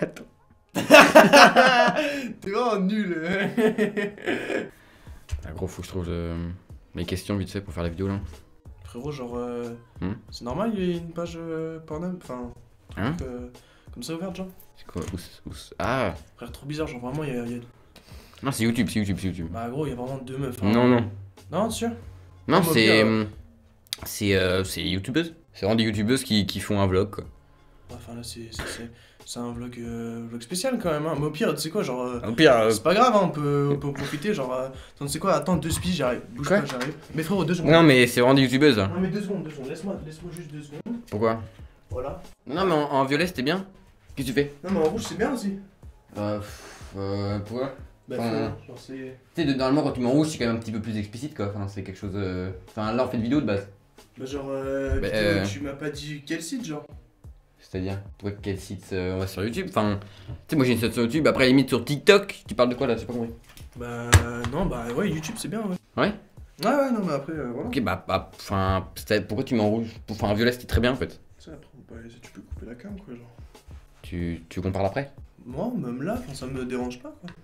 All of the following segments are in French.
T'es vraiment nul. Ah, gros, faut que je trouve mes questions vite fait pour faire la vidéo là. Frérot, genre. C'est Hmm. normal, il y a une page Pornhub, enfin. Hein? Comme ça ouverte, genre. C'est quoi Ah! Frère, trop bizarre, genre vraiment, il y a. Non, c'est YouTube, c'est YouTube, c'est YouTube. Bah, gros, il y a vraiment deux meufs. hein. Non, non. Non, sûr? Non, Comme au c'est. pire, C'est youtubeuses. C'est vraiment des youtubeuses qui font un vlog quoi. Enfin, là, c'est un vlog spécial quand même, hein. Mais au pire, tu sais quoi, genre. Au pire. C'est pas grave, hein, on peut en profiter, genre. Attends, tu sais quoi, attends, 2 spies, j'arrive. Bouge Quoi pas, j'arrive. Mais frérot, 2 secondes. Non, mais c'est vraiment des youtubeuses là. Non, mais 2 secondes, laisse-moi juste 2 secondes. Pourquoi? Voilà. Non, mais en violet c'était bien. Qu'est-ce que tu fais? Non, mais en rouge, c'est bien aussi. Pourquoi? Bah, Enfin, frérot, genre, c'est. Tu sais, normalement quand tu mets en rouge c'est quand même un petit peu plus explicite quoi. Enfin, c'est quelque chose. Enfin, là on fait une vidéo de base. Bah, genre, Bah, putain, tu m'as pas dit quel site, genre. C'est-à-dire, pourquoi quel site on va sur YouTube? Enfin, tu sais, moi j'ai une chaîne sur YouTube, après limite sur TikTok. Tu parles de quoi là? J'ai pas compris. Bah, non, bah, ouais, YouTube, c'est bien, ouais. Ouais? Ouais, non, mais après, voilà. Ok, enfin, pourquoi tu mets en rouge? Enfin, en violet c'était très bien en fait. Ça, après, tu peux couper la cam, quoi, genre. Tu qu'on parle après? Moi, même là, ça me dérange pas, quoi.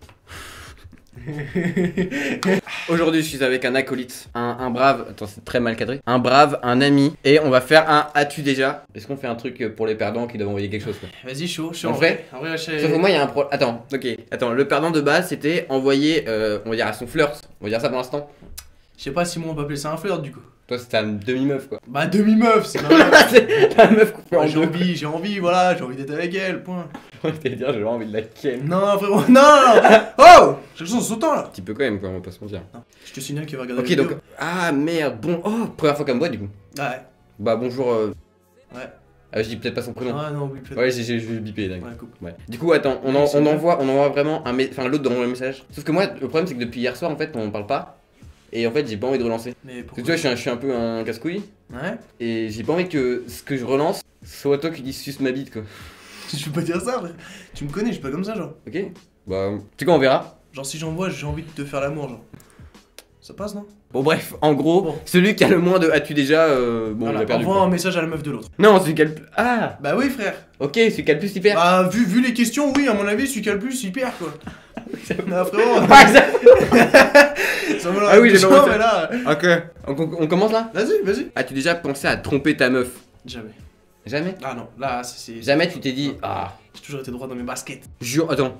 Aujourd'hui, je suis avec un acolyte, un brave, attends, c'est très mal cadré, un brave, un ami, et on va faire un as-tu déjà? Est-ce qu'on fait un truc pour les perdants qui doivent envoyer quelque chose quoi? Vas-y, chaud, En vrai En vrai, Sauf que moi, il y a un problème. Attends, ok, attends, le perdant de base c'était envoyer, on va dire à son flirt, on va dire ça pour l'instant. je sais pas si moi on peut appeler ça un flirt, du coup. Toi, c'était une demi-meuf quoi. Bah, demi-meuf, c'est ma C'est la meuf coupée en deux. j'ai envie, voilà, j'ai envie d'être avec elle, point. Je vais dire, j'ai envie de la ken. Non, frérot, non. Oh, j'ai le sens sautant, là. Un petit peu quand même, quoi, on va pas se mentir. Je te signale qu'il va regarder Ok, la donc. vidéo. Ah merde, bon. Oh, première fois comme moi, du coup. Ouais. Bah, bonjour. Ouais. Ah, je dis peut-être pas son prénom. Ah non, oui, peut-être. Ouais, je vais biper, d'accord. Ouais, coupe. Ouais. Du coup, attends, on envoie vraiment un enfin l'autre dans le message. Sauf que moi, le problème c'est que depuis hier soir, en fait, on parle pas. Et en fait, j'ai pas envie de relancer. Mais Parce que pourquoi? tu vois, je suis un peu un casse-couille. Ouais. Et j'ai pas envie que ce que je relance soit toi qui dis suce ma bite, quoi. Je peux pas dire ça, frère. Tu me connais, je suis pas comme ça, genre. Ok? Bah, tu sais quoi, on verra. Genre, si j'envoie, j'ai envie de te faire l'amour, genre. Ça passe, non? Bon, bref, en gros, Bon. celui qui a le moins de as-tu déjà, bon, Voilà, il a perdu. envoie quoi. un message à la meuf de l'autre. Non, celui qui a le plus. Ah! Bah oui, frère. Ok, celui qui a le plus, il perd. Bah, vu les questions, oui, à mon avis, celui qui a le plus, il perd, quoi. Non, frérot. Ah, ça- Ça me l'a Ah oui, j'ai dit, pas non, pensé. mais là. Ok, on commence là? Vas-y. As-tu déjà pensé à tromper ta meuf? Jamais. Jamais? Ah non, là, c'est. Jamais tu t'es dit, ah, J'ai toujours été droit dans mes baskets. jure, attends.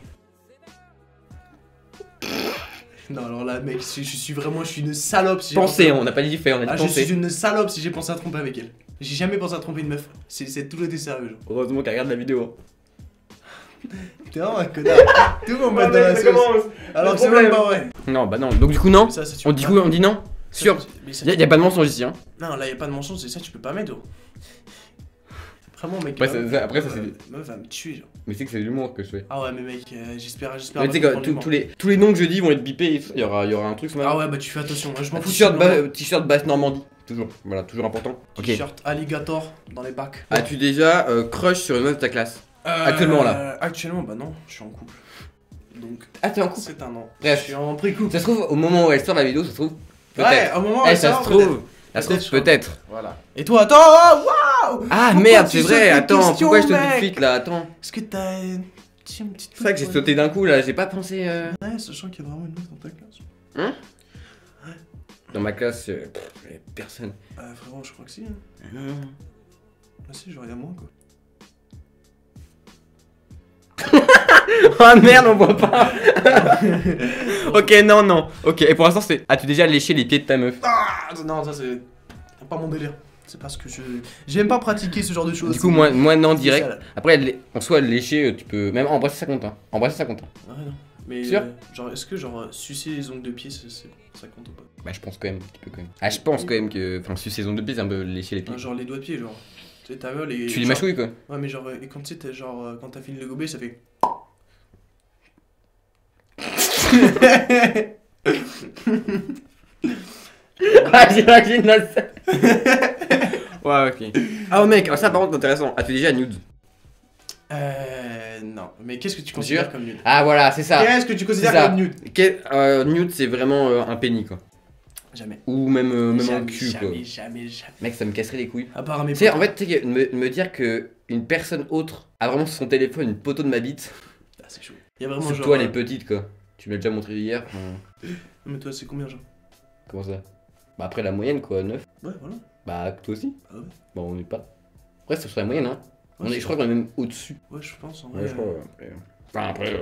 Non, alors là, mec, je suis une salope si j'ai Penser, pensé- on n'a pas dit faire, on a dit Ah, je penser. suis une salope si j'ai pensé à tromper avec elle. J'ai jamais pensé à tromper une meuf. C'est toujours été sérieux, genre. Heureusement qu'elle regarde la vidéo. T'es vraiment un connard. Tout le monde met dans la sauce. Alors que c'est même pas vrai. Non, bah non, donc du coup, non. Ça, tu On peux dit pas- quoi? On dit non? ça, Sûr? mais ça, Y a pas de mensonge ici, hein. Non, là, y a pas de mensonge, c'est ça, tu peux pas mettre, gros. Vraiment, mec. Après, après, ça, c'est. Meuf va me tuer, genre. Mais c'est que c'est de l'humour que je fais. Ah ouais, mais mec, j'espère. Mais tu sais pas quoi, comprendre tous les noms que je dis vont être bipés, et il y aura un truc, Ah ouais, bah tu fais attention, moi je m'en fous. T-shirt basse Normandie. Toujours, voilà, toujours important. Ok. T-shirt alligator dans les bacs. As-tu déjà crush sur une meuf de ta classe? Actuellement, là. Actuellement, bah non, je suis en couple. Donc, Ah, t'es en couple? c'est un an. Bref. Je suis en pré-couple. Ça se trouve, au moment où elle sort la vidéo, ça se trouve. Ouais, Peut-être. au moment où Eh, elle ça sort, se trouve. Ça se Peut-être, trouve, peut-être. Voilà. Et toi, attends, oh, waouh! Ah Pourquoi merde, tu c'est sautes vrai, des attends, questions, pourquoi je te dis mec? de suite là, attends. Est-ce que t'as une petite. C'est vrai que j'ai sauté d'un coup là, j'ai pas pensé. Ouais, sachant qu'il y a vraiment une meuf dans ta classe. Hein? Dans ma classe, personne. Frérot, je crois que si. Hein. Non. Ah si, genre, y'a moi quoi. Oh merde, on voit pas. Ok, non. Ok, et pour l'instant, c'est. As-tu déjà léché les pieds de ta meuf? Ah non, ça c'est pas mon délire. C'est parce que j'aime pas pratiquer ce genre de choses. Du coup, moi non, c'est direct. ça, là. Après, en soi, lécher, tu peux. Même embrasser, ça compte. Hein. Embrasser, ça compte. Hein. Ouais, non. Mais Sûr genre, est-ce que genre sucer les ongles de pied, ça compte ou pas? Bah, je pense quand même, un petit peu quand même. Ah, je pense quand même que. Enfin, sucer ses ongles de pied, c'est un peu lécher les pieds. Ah, genre les doigts de pied, genre. Tu sais, t'as vu les. Tu les genre- mâchouilles quoi? Ouais, mais genre, et quand tu sais, t'as genre, quand t'as fini le gober, ça fait. Ah, j'imagine dans le Ouais, ok. Ah, mec, ça par contre, intéressant. As-tu déjà nude? Non. Mais qu'est-ce que tu considères Sûr comme nude? Ah, voilà, c'est ça. Qu'est-ce que tu considères C'est ça. comme nude? Nude, c'est vraiment un pénis quoi. Jamais. Ou même un Jamais, cul quoi. jamais. Mec, ça me casserait les couilles. À part à mes Tu sais, potes. en fait, tu sais, me dire que une personne autre a vraiment sur son téléphone une photo de ma bite. Ah, c'est chaud. Il y a vraiment Sur genre. toi, elle est petite quoi. Tu me l'as déjà montré hier. Non, mais toi, c'est combien, genre? Comment ça? Bah, après la moyenne quoi, 9. Ouais, voilà. Bah, toi aussi. Ah ouais. Bon, on est pas. Après, c'est sur la moyenne, hein. Ouais, Je crois qu'on est même au-dessus. Ouais, je pense en vrai. Ouais, je crois. Enfin, après.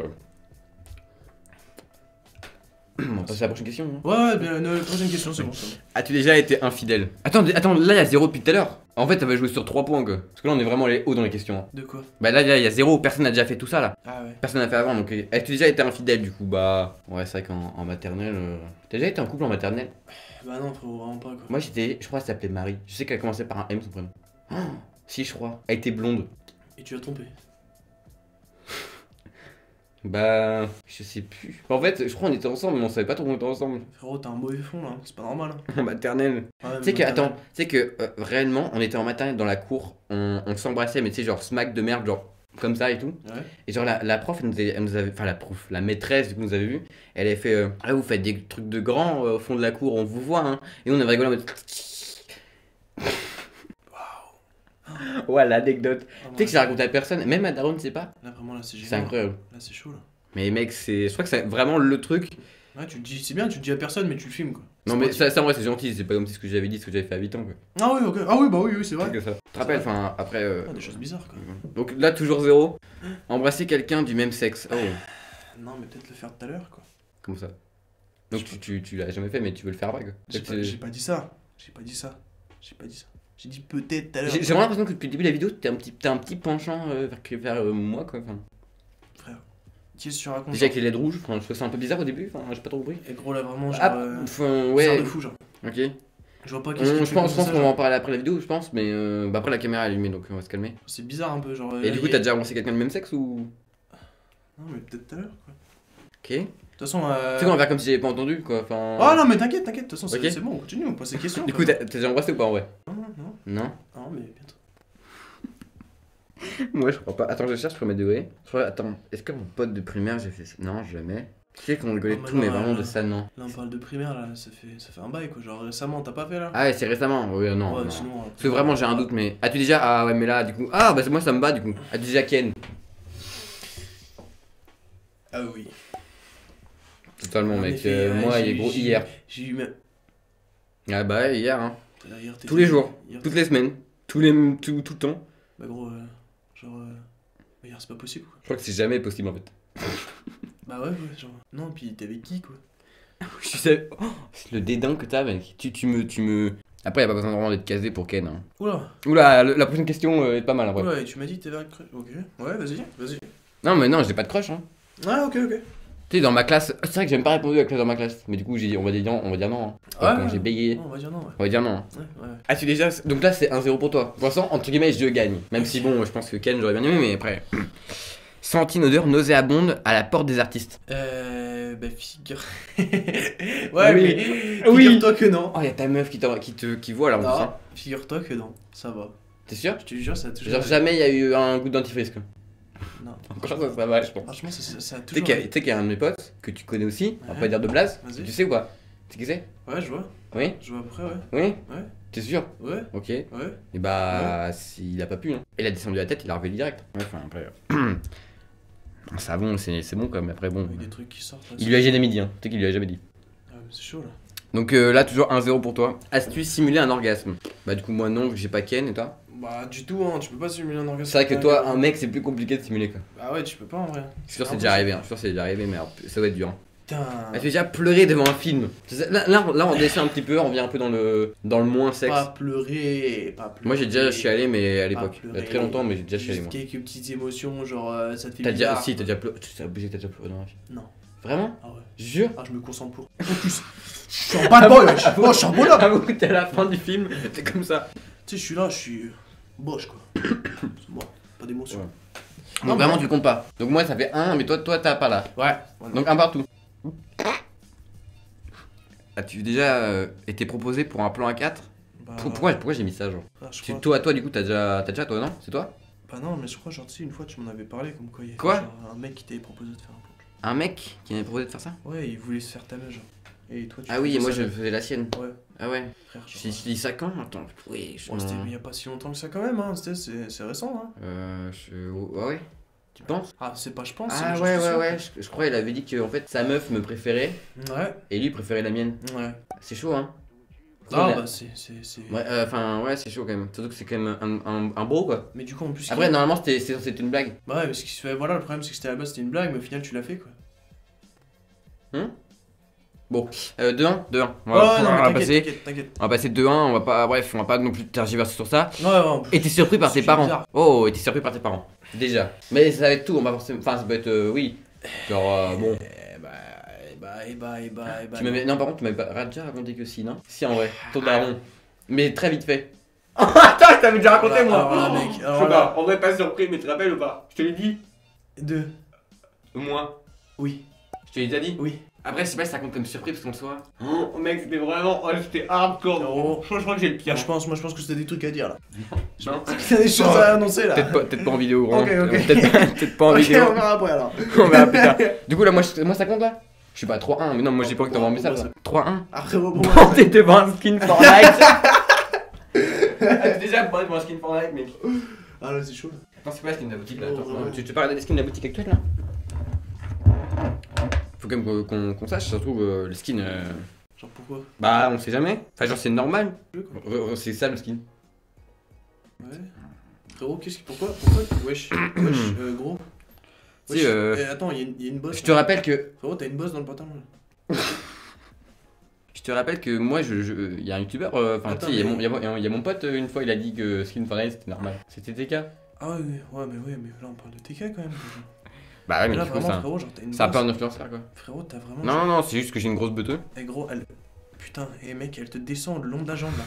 On va passer à la prochaine question. Hein. Ouais, bien, prochaine question, c'est bon. As-tu déjà été infidèle? Attends, là il y a 0 depuis tout à l'heure. En fait, ça va jouer sur 3 points quoi. Parce que là on est vraiment allé haut dans les questions. Hein. De quoi? Bah là il y a 0, personne n'a déjà fait tout ça là. Ah ouais. Personne n'a fait avant donc. As-tu déjà été infidèle du coup? Bah. Ouais, c'est vrai qu'en maternelle. T'as déjà été en couple en maternelle? Bah non, frérot, vraiment pas quoi. Moi j'étais. Je crois qu'elle s'appelait Marie. Je sais qu'elle commençait par un M son prénom. Oh, si, je crois. Elle était blonde. Et tu as trompé? Bah. Je sais plus. En fait, je crois qu'on était ensemble mais on savait pas trop qu'on était ensemble. Frérot, t'as un mauvais fond là, c'est pas normal. Hein. En maternelle. Ah ouais, Tu sais que, attends, tu sais que réellement, on était en maternelle dans la cour, on s'embrassait, mais tu sais, genre smack de merde, genre comme ça et tout. Ouais. Et genre la prof, elle nous avait, enfin la prof, la maîtresse, du coup, nous avait vu, elle avait fait ah, vous faites des trucs de grands au fond de la cour, on vous voit, hein. Et nous, on avait rigolé en mode. Waouh! Ouais, l'anecdote. Ah, Tu sais que j'ai raconté à personne, même à Daron ne sait pas. Là, vraiment, là, c'est génial. C'est incroyable. Là, c'est chaud là. Mais mec, je crois que c'est vraiment le truc. Ouais, tu le dis, c'est bien, tu le dis à personne, mais tu le filmes quoi. Non, mais ça en vrai, c'est gentil, c'est pas comme si ce que j'avais dit, ce que j'avais fait à 8 ans, quoi. Ah oui, ok. Ah oui, bah oui, c'est vrai. Que ça. Tu te rappelles, enfin, après. Ah, des choses bizarres quoi. Donc là, toujours 0. Embrasser quelqu'un du même sexe. Oh. Non, mais peut-être le faire tout à l'heure quoi. Comment ça? Donc tu l'as jamais fait, mais tu veux le faire après quoi. J'ai pas dit ça. J'ai pas dit ça. J'ai pas dit ça. J'ai dit peut-être tout à l'heure. J'ai vraiment l'impression que depuis le début de la vidéo, t'as un petit penchant vers moi quoi. Enfin, Frère, qu'est-ce que tu racontes? déjà avec les LED rouges, enfin, je trouve ça un peu bizarre au début, enfin, j'ai pas trop compris. Et gros, là vraiment, genre. Enfin, bizarre ouais. de fou, genre. Ok. Je vois pas qu'est-ce que tu Je pense fais comme ça, qu'on va genre. en parler après la vidéo, je pense, mais bah, après la caméra est allumée donc on va se calmer. C'est bizarre un peu, genre. Et du coup, t'as déjà embrassé quelqu'un de même sexe ou. Non, mais peut-être tout à l'heure quoi. Ok. De De toute façon. Tu sais qu'on va faire comme si j'avais pas entendu quoi. Enfin. Ah non, mais t'inquiète, de toute façon, Ok. c'est bon, on continue, on pose ces questions. Du coup, t'as déjà embrassé ou pas en vrai? Non, non, Non. non, mais bientôt. Ouais, je crois pas. Attends, je cherche premier degré. Attends, est-ce que mon pote de primaire j'ai fait ça? Non, jamais. Tu sais qu'on rigolait Oh, tout, mais mais non, vraiment là. de ça, non. Là, on parle de primaire, là, ça fait un bail quoi. Genre récemment, t'as pas fait là? Ah ouais, c'est récemment. Oui, non. Ouais, non. sinon. Parce que vraiment, j'ai un doute, mais. As-tu déjà. Ah ouais, mais là, du coup. Ah bah, moi, ça me bat, du coup. As-tu déjà Ken? Ah oui. Totalement, En mec. effet, Moi, il est gros hier. J'ai eu même. Ah bah, ouais, hier, hein. Hier, Tous les jours, hier, toutes les semaines, tout le temps. Bah gros, genre. Hier, c'est pas possible quoi. Je crois que c'est jamais possible en fait. Bah ouais, genre. Non, puis t'es avec qui quoi? Je sais. Oh, c'est le dédain que t'as, mec. Tu me. Après, y a pas besoin vraiment d'être casé pour Ken. Hein. Oula. Oula, la prochaine question est pas mal en vrai. Ouais, et tu m'as dit que t'avais un crush. Ok. Ouais, vas-y. Non, mais non, j'ai pas de crush. Hein. Ah, ok. Tu sais, dans ma classe. C'est vrai que j'ai même pas répondu à la classe dans ma classe. Mais du coup, j'ai dit, on va dire non. Hein. Ouais. Quand j'ai bégayé. Non, on va dire non, ouais. On va dire non. Hein. Ouais. Ah, tu déjà. Donc là, c'est 1-0 pour toi. Pour l'instant, entre guillemets, je gagne. Même si, bon, je pense que Ken, j'aurais bien aimé, mais après. Senti une odeur nauséabonde à la porte des artistes. Bah, figure. Ouais, Oui. mais. Oui. Figure-toi que non. Oh, y'a ta meuf qui voit là en plus. Non, Hein. figure-toi que non. Ça va. T'es sûr? Je te jure, ça a toujours. Genre, jamais il y a eu un goût de dentifrice quoi. Non. Encore ça va, je pense. Franchement, ça a Tu sais toujours. qu'il y a un de mes potes que tu connais aussi, on va Ouais. pas dire de blase. Vas-y. Tu sais ou pas? Tu sais qui c'est? Ouais, je vois. Oui? Je vois à peu près, ouais. Oui? Ouais. T'es sûr? Ouais. Ok. Ouais. Et bah, s'il a pas pu, hein. Il a descendu la tête, il a revu direct. Ouais, enfin après. Un savon, c'est bon quand même, après bon. Avec des trucs qui sortent là. Il lui a jamais dit, hein. Tu sais qu'il lui a jamais dit. Ah, mais c'est chaud là. Donc là, toujours 1-0 pour toi. As-tu simulé un orgasme? Bah, du coup, moi non, vu que j'ai pas Ken et toi? Bah, du tout, hein. Tu peux pas simuler un orgasme. C'est vrai que toi, un mec, c'est plus compliqué de simuler quoi. Ah ouais, tu peux pas en vrai. Je suis sûr que c'est déjà arrivé, hein. Je suis sûr que c'est déjà arrivé, mais alors, ça va être dur. Hein. Putain. As-tu déjà pleuré devant un film? Là, on descend un petit peu, on revient un peu dans le moins sexe. Pas pleurer. Moi j'ai déjà chialé mais à Pas l'époque. Il y a très pleurer. longtemps mais j'ai déjà chialé Juste moi. quelques petites émotions, genre ça te fait T'as déjà. bizarre. Si t'as déjà pleuré. C'est obligé que t'as déjà pleuré dans un film. Non. Vraiment? Ah ouais. Jure? Ah, je me concentre pour. En plus, je suis un bad boy, je suis un bonhomme. Avoue que t'es à la fin du film, t'es comme ça. Tu sais, je suis là, je suis boche quoi. C'est moi, pas d'émotion. Ouais. Non, Donc vraiment mais- tu comptes pas. Donc moi ça fait 1 mais toi t'as pas là. Ouais. Donc un partout. As-tu déjà été proposé pour un plan à 4? Bah, Pourquoi j'ai mis ça genre? je crois. Toi du coup t'as déjà toi non? C'est toi? Bah non, mais je crois, genre, tu sais, une fois tu m'en avais parlé comme quoi il y avait Quoi genre, un mec qui t'avait proposé de faire un plan. Un mec qui m'avait proposé de faire ça? Ouais, il voulait se faire ta meuf, genre. Et toi, tu Ah oui, faisais moi ça je faisais la sienne. Ouais, Ah ouais. frère. Je dis ça quand? Attends, oui, je. Bon, c'était il y a pas si longtemps que ça quand même, hein. C'est récent, hein. Ouais, ouais. Tu penses? Ah, c'est pas je pense, c'est Ah que ouais, je suis ouais, sûr. ouais. Je crois qu'il avait dit que en fait sa meuf me préférait Ouais, et lui préférait la mienne. ouais. C'est chaud, hein? Ah, bah, c'est. Ouais, enfin, ouais, c'est chaud quand même. Surtout que c'est quand même un bro quoi. Mais du coup, en plus. Après, normalement, c'était une blague. Bah ouais, mais ce qui se fait, voilà, le problème c'est que c'était à la base c'était une blague, mais au final tu l'as fait quoi. Bon, 2-1, 2-1. Oh non, on va mais passer. t'inquiète. On va passer 2-1, on va pas. Bref, on va pas non plus tergiverser sur ça. Ouais, ouais. Et t'es surpris par tes C'est parents. bizarre. Oh, et t'es surpris par tes parents. Déjà. Mais ça va être tout, on va forcément. Enfin, ça peut être. Oui. Genre, bon. Tu m'avais. Non, par contre, tu m'avais déjà raconté que si, non? Si, en vrai. Ton daron. Mais très vite fait. Attends, je t'avais déjà raconté, moi. Alors là, mec, Je alors sais là. pas, en vrai, pas surpris, mais tu te rappelles ou pas? Je te l'ai dit. 2. Moi. Oui. Je te l'ai déjà dit? Oui. Après, je sais pas si ça compte comme surprise parce qu'on le soit. Oh, mec, c'était vraiment. Oh, c'était hardcore. Oh. Je crois que j'ai le pire. Moi je pense que c'était des trucs à dire là. Non. T'as des choses à annoncer là. Peut-être pas en vidéo, gros. Ok, ok. Peut-être pas en Ok, vidéo. on verra après alors. On verra plus tard. Du coup, là, moi ça compte là? Je suis pas 3-1, mais non, moi j'ai pas envie que t'envoies un message. là. 3-1. Après, bon, Bon, t'es devant un skin Fortnite. Déjà, bon, devant un skin Fortnite, mec. Ah là, c'est chaud. Attends, c'est quoi la skin de la boutique là? Oh, Attends, ouais. tu peux regarder les skins de la boutique actuelle là? Faut quand même qu'on sache, surtout le skin. Genre pourquoi? Bah, on sait jamais. Enfin, genre, c'est normal. Je sais, quoi. C'est ça le skin. Ouais. Frérot, qu'est-ce que. Pourquoi? Wesh, gros. Si, Attends, il y a une bosse. Je te rappelle que. Frérot, t'as une bosse dans le pantalon là. Je te rappelle que moi, il y a un youtubeur, enfin, Attends, tu sais, mais- il y a mon pote, une fois, il a dit que skin Fortnite c'était normal. C'était TK. Ah ouais, mais là on parle de TK quand même. Bah ouais, mais là du coup, vraiment, ça. frérot, genre t'as une C'est un peu bosse. un influenceur quoi. Frérot, t'as vraiment. Non, non, c'est juste que j'ai une grosse beuteux. Eh gros, elle. Putain, et mec, elle te descend le long de la jambe là.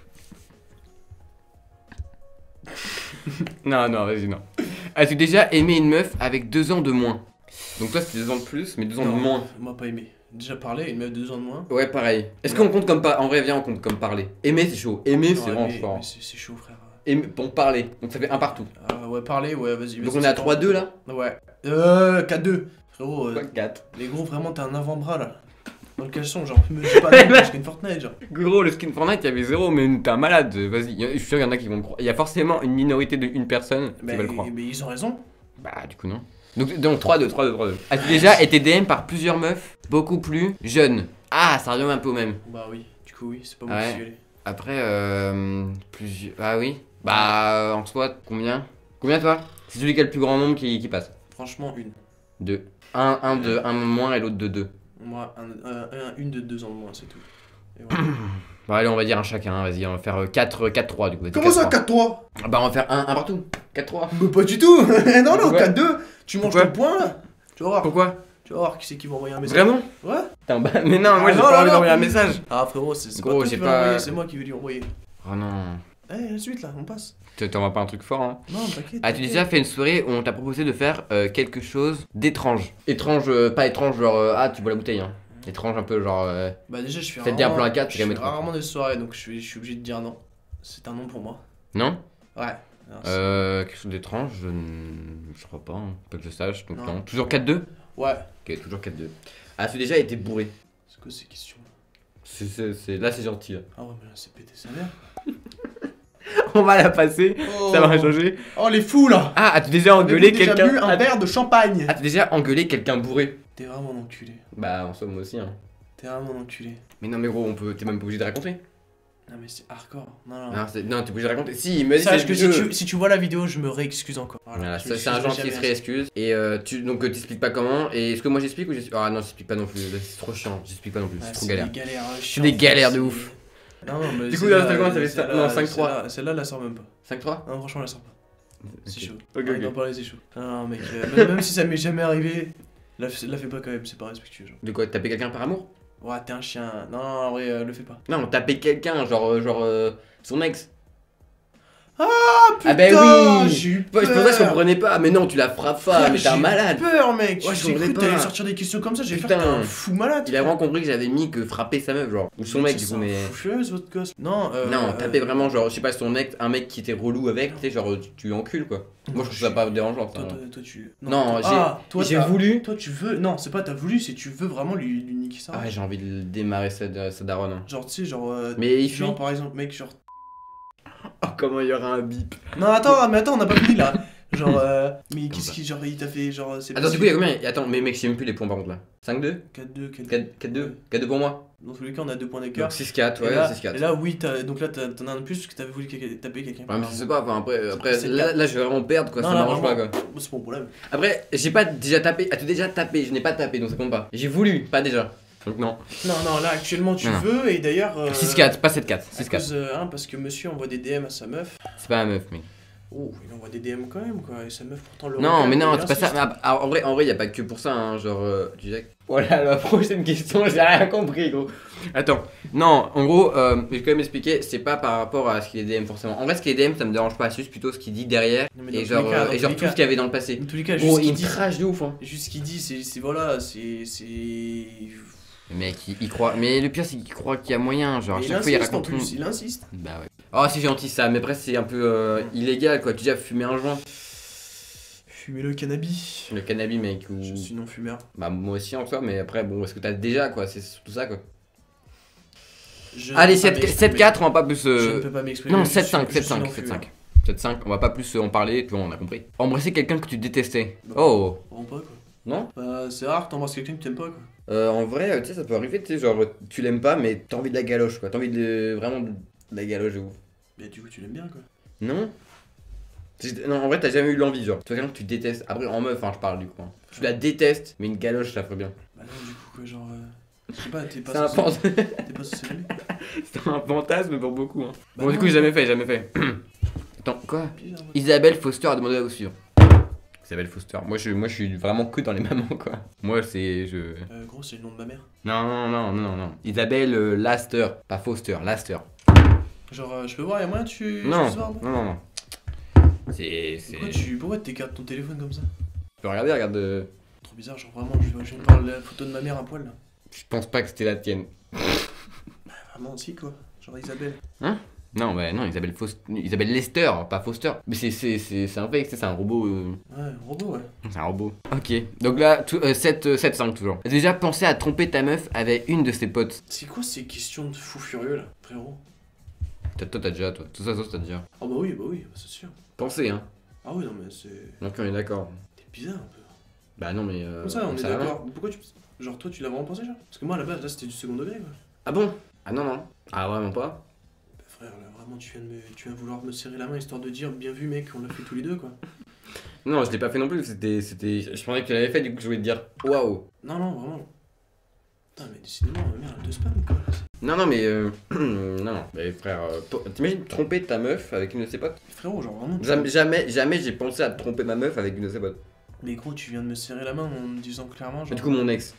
Non, non, vas-y, non. As-tu déjà aimé une meuf avec 2 ans de moins? Donc toi, c'était 2 ans de plus, mais 2 ans Non, de moins. Moi pas aimé. Déjà parlé, une meuf de 2 ans de moins. Ouais, pareil. Est-ce qu'on compte comme pas. En vrai, viens, on compte comme parler. Aimer, c'est chaud. Aimer, Non, c'est vraiment mais fort. c'est chaud, frère. Aimer, pour parler. Donc ça fait un partout. Ouais, parler, ouais, vas-y. Donc vas-y, on est à c'est 3-2 là? Ouais. 4-2. Frérot, Quoi, 4. mais gros, vraiment, t'as un avant-bras là. Dans le caleçon, genre, me dis pas non, je fais une Fortnite, genre. Gros, le skin Fortnite, il y avait 0, mais t'es un malade. Vas-y, je suis sûr qu'il y en a qui vont le croire. Il y a forcément une minorité d'une personne qui va le croire. Mais ils ont raison. Bah, du coup, non. Donc 3-2. As-tu déjà été DM par plusieurs meufs beaucoup plus jeunes? Ah, ça revient un peu au même. Bah oui, du coup, oui, c'est pas moi Ouais. qui suis allé. Après, plusieurs. Ah oui. Bah, en soi, combien? Combien toi? C'est celui qui a le plus grand nombre qui passe. Franchement, une. 2. Un de 1 moins et l'autre de 2. Moi, une de 2 ans de moins, c'est tout. Et voilà. Bon, allez, on va dire un chacun. Vas-y, on va faire 4-3 du coup. Vas-y, Comment ça, 4-3. 4-3? Ah bah, on va faire un partout. 4-3. Mais pas du tout. Non, Pourquoi? 4-2. Tu manges Pourquoi? ton point là. Tu vas voir. Pourquoi? Tu vas voir qui c'est qui va envoyer un message. Vraiment? Ouais. Putain, bah, mais non, moi Ah, j'ai non, pas non, envie non. d'envoyer un message. Ah frérot, c'est Gros, pas toi j'ai qui vas pas- l'envoyer, c'est moi qui vais lui envoyer. Oh non. Eh, la suite là, on passe. T'envoies pas un truc fort, hein? Non, t'inquiète. As-tu déjà fait une soirée où on t'a proposé de faire quelque chose d'étrange? Étrange, pas étrange, genre ah, tu bois la bouteille, hein. Étrange un peu, genre. Bah déjà, je fais Faites dire un plan à 4, je c'est quand même fais étrange. rarement des soirées, donc je suis obligé de dire non. C'est un non pour moi. Non? Ouais. Non, Quelque chose d'étrange, je crois pas, hein. Pas que je sache, donc Non. non. Toujours 4-2? Ouais. Ok, toujours 4-2. As-tu déjà été bourré? C'est quoi ces questions? Là, c'est gentil. Là. Ah ouais, mais là, c'est pété sa mère. On va la passer, Oh. ça va changer. Oh, les fous là. Ah, as-tu déjà engueulé Avez-vous déjà bu quelqu'un? un verre de champagne. As-tu déjà engueulé quelqu'un bourré? T'es vraiment un enculé. Bah, en somme, moi aussi, hein. T'es vraiment un enculé. Mais non, mais gros, t'es même pas obligé de raconter. Non, mais c'est hardcore. Non. Non, t'es obligé de raconter. Si, il me dit Sache c'est que le jeu. si tu vois la vidéo, je me réexcuse encore. Voilà, Je ça c'est un gentil qui se jamais. réexcuse. Et donc t'expliques pas comment. Et est-ce que moi j'explique ou j'explique? Ah non, j'explique pas non plus. C'est trop chiant. J'explique pas non plus. Ouais, C'est trop galère. des galères. C'est des galères de ouf. Non, mais Du coup, celle-là, là, c'était comment, ça fait celle-là, non, 5-3. Celle-là, la sort même pas. 5-3? Non, franchement, la sort pas. C'est chaud. Ok, Arrête ok. d'en parler, c'est chaud. Non, mec, même si ça m'est jamais arrivé, la fais pas quand même, c'est pas respectueux. Genre. De quoi? Taper quelqu'un par amour? Ouais, t'es un chien. Non, en vrai, le fais pas. Non, taper quelqu'un, genre son ex. Putain, bah oui. j'ai eu Ouais, c'est pour ça que je peur. comprenais pas. Mais non, tu la frappes pas, mais t'es un malade. J'ai eu peur, mec. Ouais, J'ai je cru que comprenais t'allais pas. sortir des questions comme ça. J'ai fait Putain. que t'es un fou malade. Il a vraiment compris que j'avais mis que frapper sa meuf, genre. Ou son mec, du coup, mais. C'est furieuse, votre gosse. Non, Non, taper vraiment, genre, je sais pas, son mec, un mec qui était relou avec, tu sais, genre, tu encules quoi. Moi, je trouve ça pas dérangeant. Ça. Toi, tu. Non, j'ai t'as- voulu. Toi, tu veux. Non, c'est pas t'as voulu, c'est tu veux vraiment lui niquer ça. Ah ouais, j'ai envie de démarrer sa daronne. Hein. Genre, tu sais, genre. Mais il fuit. Genre, par exemple, mec, genre. Oh, comment il y aura un bip. Non, attends, on n'a pas fini là. Genre, mais qu'est-ce qui. Genre, il t'a fait. Genre, c'est Attends, du coup, il y a combien? Attends, mais mec, je sais même plus les points par contre là. 5-2 4-2, 4-2 4-2 pour moi. Dans tous les cas, on a 2 points d'écart. Donc 6-4, ouais, Et là, 6-4. et là, oui, donc là, t'en as un de plus parce que t'avais voulu taper quelqu'un. Ouais, mais je sais pas, enfin, après C'est là, je vais vraiment perdre quoi, Non, ça là, m'arrange pas vraiment. quoi. C'est mon problème. Après, j'ai pas déjà tapé, as-tu déjà tapé? Je n'ai pas tapé donc ça compte pas. J'ai voulu, pas déjà. Donc non. Non, là, actuellement, tu Non. veux, et d'ailleurs. 6-4, pas 7-4, À 6-4. cause, parce que monsieur envoie des DM à sa meuf. C'est pas ma meuf, mec. Oh, il envoie des DM quand même, quoi. Et sa meuf, pourtant, le Non, recalme, mais non, il c'est pas ça. insiste. Mais en vrai, y a pas que pour ça, hein. Genre, tu sais. Voilà, la prochaine question, j'ai rien compris, gros. Attends, non, en gros, je vais quand même expliquer, c'est pas par rapport à ce qu'il est DM forcément. En vrai, ce qu'il est DM, ça me dérange pas, c'est juste plutôt ce qu'il dit derrière. Non, mais dans Et tous genre, les cas, dans tous les tout cas. ce qu'il y avait dans le passé. Dans tous les cas, Gros, juste ce il qu'il me dit. trash de ouf, hein. Juste ce qu'il dit, c'est. Voilà, c'est. Le mec, il croit. Mais le pire, c'est qu'il croit qu'il y a moyen. Genre, à Il chaque fois, il insiste en raconte. plus, il insiste. Bah ouais. Oh, c'est gentil ça, mais après, c'est un peu illégal quoi. Tu dis à fumer un joint. Fumer le cannabis. Le cannabis, mec. Ou... Je suis non-fumeur. Bah, moi aussi en soi, mais après, bon, est-ce que t'as déjà quoi? C'est surtout ça quoi. Je ne Allez, peux pas 7-4, on va pas plus. Je ne peux pas m'exprimer. Non, je suis 7-5, 7-5, non-fumeur. 7-5. 7-5, on va pas plus en parler, puis on a compris. Embrasser quelqu'un que tu détestais. Non. Oh, Vraiment pas, quoi. non? Bah, c'est rare que t'embrasses quelqu'un que t'aimes pas, quoi. En vrai, tu sais, ça peut arriver, tu sais, genre, tu l'aimes pas, mais t'as envie de la galoche, quoi. T'as envie de vraiment de la galoche de ouf. Mais du coup, tu l'aimes bien, quoi. Non? Non, en vrai, t'as jamais eu l'envie, genre. Tu vois quelqu'un que tu détestes. Après, en meuf, hein, je parle du coup. Hein. Tu la détestes, mais une galoche, ça ferait bien. Bah, non, du coup, quoi, genre. Je sais pas, t'es C'est un, pas fan- T'es pas socialisé. c'est un fantasme pour beaucoup. Hein. Bah Bon, du non. coup, jamais fait, jamais fait. Attends, quoi? Bizarre, ouais. Isabelle Foster a demandé à vous suivre. Isabelle Foster. Moi, je suis vraiment que dans les mamans, quoi. Moi, c'est. Gros, c'est le nom de ma mère. Non. Isabelle Laster. Pas Foster, Laster. Genre, je peux voir, y'a moyen tu. Non, ce soir, non non. C'est. Pourquoi t'écartes ton téléphone comme ça? Tu peux regarder, regarde. Trop bizarre, genre vraiment, je me parle de la photo de ma mère à poil là. Je pense pas que c'était la tienne. Vraiment aussi quoi. Genre Isabelle. Non, bah non, Isabelle Lester, pas Foster. Mais c'est un fake, c'est un robot. Ouais, robot, ouais. C'est un robot. Ok, donc là, 7-5 toujours. T'as déjà pensé à tromper ta meuf avec une de ses potes? C'est quoi ces questions de fou furieux là, frérot? Toi, t'as déjà, toi. Tout ça, t'as déjà. Ah bah oui, c'est sûr. Pensez, hein. Ah oui, non mais c'est. Donc on est d'accord. T'es bizarre un peu. Bah non, mais. Comme ça, on est ça va. d'accord. Pourquoi tu. Genre toi, tu l'as vraiment pensé, genre? Parce que moi à la base, là c'était du second degré quoi. Ah bon? Ah non. Ah vraiment pas? Bah frère, là vraiment, tu viens de vouloir me serrer la main histoire de dire bien vu mec, on l'a fait tous les deux quoi. Non, je l'ai pas fait non plus, je pensais que tu l'avais fait, du coup je voulais te dire waouh. Non, vraiment. Putain, mais décidément, ma mère elle te spam quoi. Non, mais non, mais frère, t'imagines tromper ta meuf avec une de ses potes? Frérot, genre vraiment. Jamais j'ai pensé à tromper ma meuf avec une de ses potes. Mais gros, tu viens de me serrer la main en me disant clairement, Mais genre. du coup, mon ex.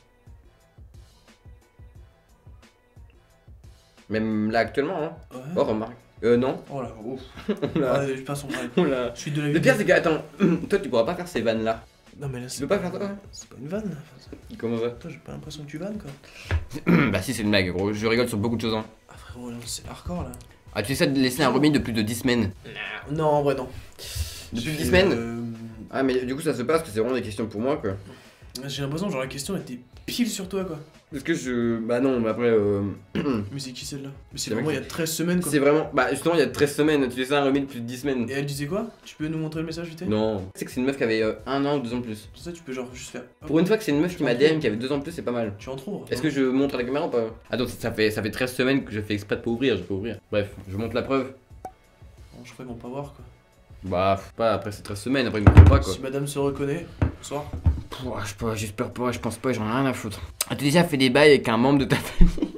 Même là actuellement, hein. Ouais. Oh, remarque. Non. Oh là, ouf. On l'a. Ouais, je passe en parler. On l'a. Suite de la Le vidéo. pire, c'est que, attends, toi tu pourras pas faire ces vannes là. Non, mais là, Tu peux pas faire ça? C'est pas une vanne là. Enfin, Comment ça? toi, j'ai pas l'impression que tu vannes quoi. Bah, si, c'est une blague, gros. Je rigole sur beaucoup de choses, hein. Ah, frérot, là, c'est hardcore là. Ah, tu essaies de laisser un remis de plus de 10 semaines. Non, en vrai, non. Depuis Je 10 suis, semaines? Ah, mais du coup, ça se passe que c'est vraiment des questions pour moi, quoi. J'ai l'impression, genre, la question était pile sur toi quoi. Est-ce que je. Bah, non, mais après. Mais c'est qui celle-là? Mais c'est Le vraiment il mec, y a 13 semaines quoi. C'est vraiment. Bah, justement, il y a 13 semaines, tu laissais un remis de plus de 10 semaines. Et elle disait quoi? Tu peux nous montrer le message vite fait? Non. Tu sais que c'est une meuf qui avait 1 an ou 2 ans de plus. Pour ça, tu peux genre juste faire. Hop, Pour une fois que c'est une meuf qui m'a DM qui avait 2 ans de plus, c'est pas mal. Tu en trouves? Est-ce que je montre à la caméra ou pas? Attends, ça fait 13 semaines que je fais exprès de pas ouvrir, je peux ouvrir. Bref, je montre la preuve. Bon, je crois qu'on peut pas voir quoi. Bah, faut pas, après c'est 13 semaines, après ils me croient pas quoi. Si madame se reconnaît, bonsoir. Pouah, je sais pas, j'espère pas, je pense pas, j'en ai rien à foutre. As-tu déjà fait des bails avec un membre de ta famille?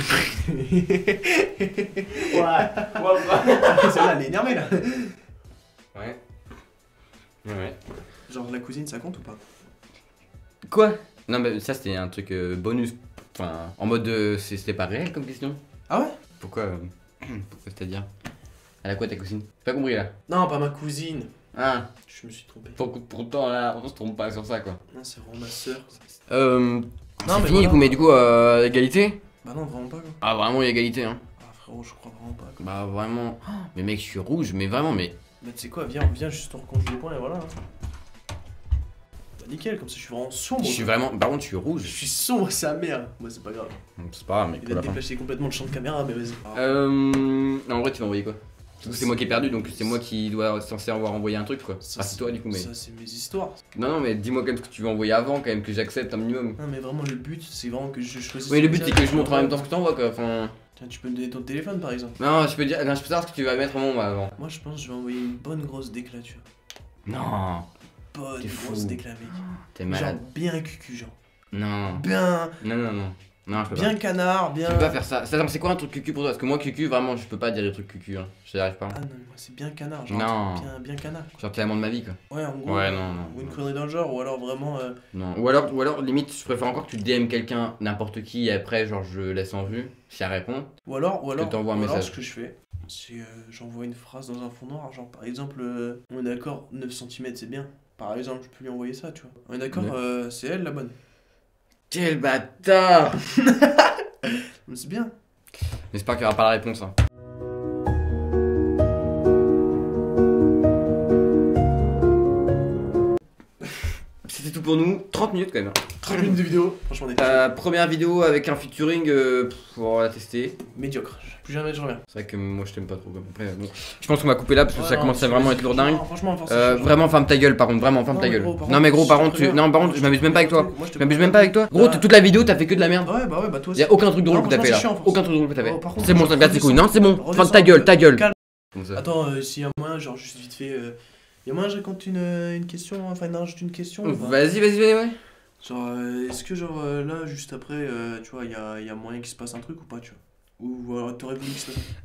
Ouais. Celle-là, elle est énervée là. Ouais. Ouais. Genre, la cousine, ça compte ou pas? Quoi? Non, mais ça c'était un truc bonus. Enfin, en mode c'était pas réel comme question. Ah ouais? Pourquoi pourquoi c'est-à-dire? Elle a quoi ta cousine? J'ai pas compris là. Non, pas ma cousine. Ah, Je me suis trompé. pourtant là, on se trompe pas sur ça quoi. Non, c'est vraiment ma soeur. Non, Non, c'est mais fini du voilà. coup, mais du coup, égalité? Bah non, vraiment pas quoi. Ah, vraiment égalité, hein. Ah frérot, je crois vraiment pas quoi. Bah, vraiment. Oh, mais mec, je suis rouge, mais vraiment, mais. Bah tu sais quoi, viens juste on recompte les points et voilà. Bah nickel, comme ça je suis vraiment sombre. Je suis quoi. vraiment. Par contre, je suis Je rouge. suis sombre, c'est amer. Moi c'est pas grave. C'est pas grave, mec. Il va te déplacer complètement le champ de caméra, mais vas-y. En vrai, tu vas envoyer quoi? Du coup, c'est moi qui ai perdu, donc c'est moi qui dois censé avoir envoyé un truc quoi. Ça, Ah, c'est toi du coup, mais. Ça c'est mes histoires. Non, mais dis-moi quand même ce que tu veux envoyer avant, quand même, que j'accepte un minimum. Non mais vraiment le but c'est vraiment que je choisisse. Oui, le but c'est que je montre en même temps ce que t'envoies quoi. Enfin. Tiens, tu peux me donner ton téléphone par exemple. Non, je peux dire. Non, je peux savoir ce que tu vas mettre moi avant. Moi je pense que je vais envoyer une bonne grosse déclature. Non, Bonne T'es fou. grosse décla mec. t'es Genre malade. bien cucu genre. Non. Bien. Non, je peux pas. Bien canard, bien. Je peux pas faire ça. Attends, c'est quoi un truc cucu pour toi? Parce que moi, cucu, vraiment, je peux pas dire des trucs cucu. Hein. Je n'y arrive pas. Ah non, moi c'est bien canard, genre Non. bien canard. Genre, t'es l'amant de ma vie, quoi. Ouais, en gros. Ouais, non. Ou une connerie dans le genre, ou alors vraiment. Non. Ou alors, limite, je préfère encore que tu DM quelqu'un, n'importe qui, et après, genre, je laisse en vue, si elle répond. Ou alors, t'envoies un ou alors message. ce que je fais, c'est j'envoie une phrase dans un fond noir, genre par exemple, on est d'accord, 9 cm c'est bien. Par exemple, je peux lui envoyer ça, tu vois. On est d'accord, Ouais. c'est elle la bonne. Quel bâtard! Mais c'est bien. J'espère qu'il n'y aura pas la réponse. Hein. C'était tout pour nous. 30 minutes quand même. 30 minutes de vidéo, franchement, on est Première vidéo avec un featuring, on va la tester. médiocre. Plus jamais je reviens. C'est vrai que moi je t'aime pas trop. Après, bon. Je pense qu'on va couper là parce que Ouais, ça non, commence à vraiment être lourdingue. Non, franchement, force, je- Vraiment ferme ta gueule par contre, vraiment ferme Non, ta mais gueule. gros, par Non mais contre, gros par je te contre, préviens. non par contre Moi, je m'amuse même pas avec toi. moi, je te Je m'amuse même pas avec toi. Gros, Ouais. toute la vidéo t'as fait que de la merde. Ouais, bah ouais, bah toi aussi. Y'a aucun truc drôle Non, que t'as fait là. franchement, c'est chiant, Aucun truc drôle que t'as fait. Oh, par contre, C'est bon, ça me casse les couilles. Non, c'est bon. redescends, Ferme ta gueule, ta gueule. calme. Comme ça. Attends, s'il y a moyen, genre juste vite fait. Y a moyen que je raconte une question, enfin non, juste une question ou pas Vas-y, ouais. Genre, est-ce que genre là, juste après, tu vois, y a moyen qu'il se passe un truc ou pas, tu vois Ou alors t'aurais voulu qu'il se passe un truc